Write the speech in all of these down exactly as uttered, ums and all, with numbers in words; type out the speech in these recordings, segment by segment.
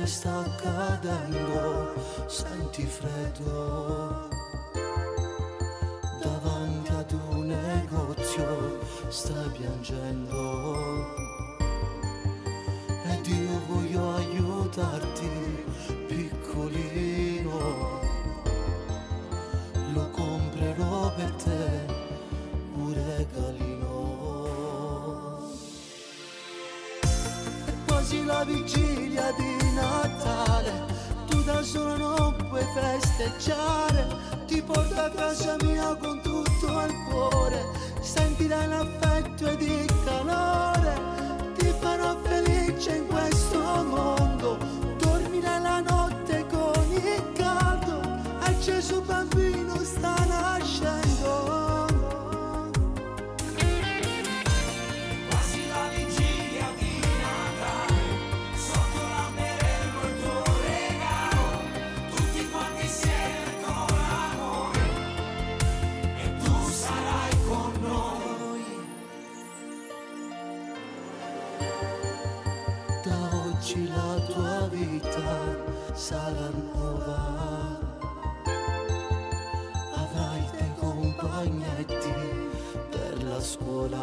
che sta accadendo, senti freddo. Davanti ad un negozio stai piangendo ed io voglio aiutarti, piccolino. Lo comprerò per te, un regalino. È quasi la vigilia di Natale, tu da solo non puoi festeggiare. Ti porto a casa mia con tutto il cuore, sentirai l'affetto ed il calore. Ti farò felice in questo mondo, dormirai la notte con il caldo. E Gesù bambino sta nascendo. Quasi la vigilia di Natale, sotto l'alberello il tuo regalo, tutti quanti insieme con l'amore, e tu sarai con noi. Da oggi la tua vita sarà nuova, avrai dei compagnetti per la scuola,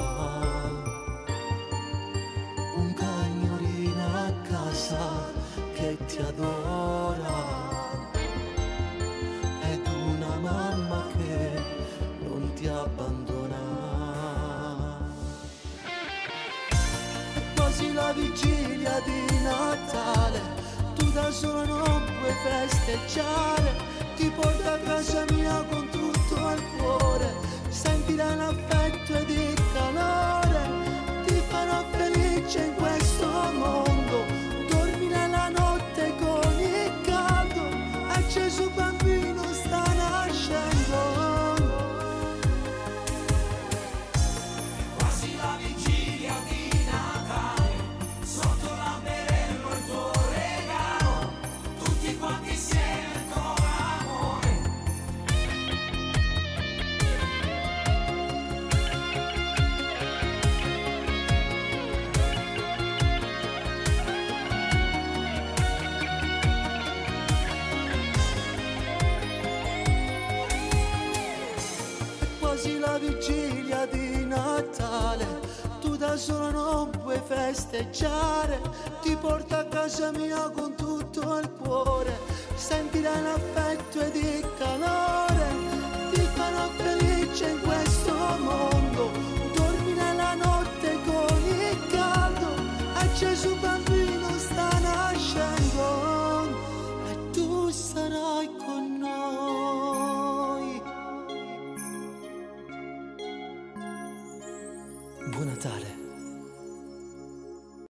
un cagnolino a casa che ti adora ed una mamma che non ti abbandona. È quasi la vigilia di Natale, tu da solo non puoi festeggiare. Ti porto a casa mia con tutto il cuore, sentirai l'affetto ed il calore. Ti farò felice in questo mondo, dormirai la notte con il caldo. E Gesù bambino sta nascendo. Quasi la vigilia di Natale, sotto l'alberello il tuo regalo, tutti quanti insieme con l'amore. È quasi la vigilia di Natale, tu da solo non puoi festeggiare. Ti porto a casa mia con tutto il cuore, sentirai l'affetto ed il calore. Ti farò felice in questo mondo, dormirai la notte con il caldo. E Gesù bambino sta nascendo e tu sarai con noi. Buon Natale.